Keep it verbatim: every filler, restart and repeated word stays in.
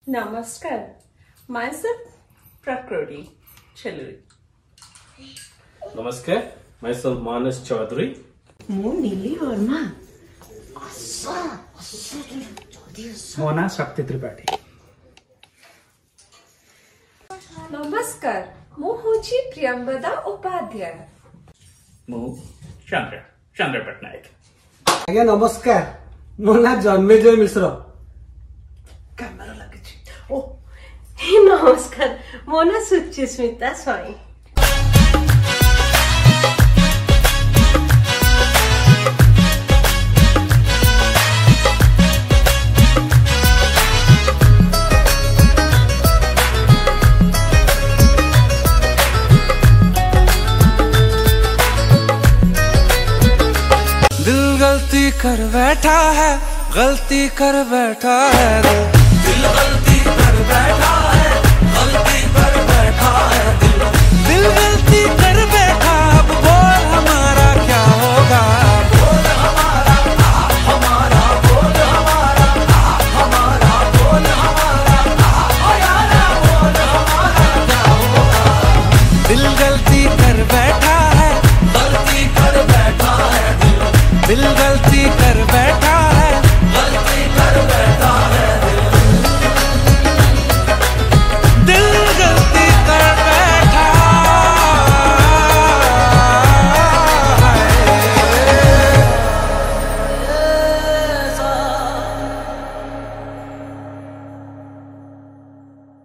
नमस्कार, myself Prakriti Chaluri. Namaskar, myself Manas Chaudhary. Mo Nili Verma. Mona शक्ति त्रिपाठी. नमस्कार, मु होची प्रियंवदा उपाध्याय. मु चंद्र चंद्र पटनायक. आज्ञा नमस्कार, मो ना जन्मेजय मिश्र. कैमरा लगे ओ नमस्कार, मो ना सुचिस्मिता स्वाई. गलती कर बैठा है, गलती कर बैठा है दिल, दिल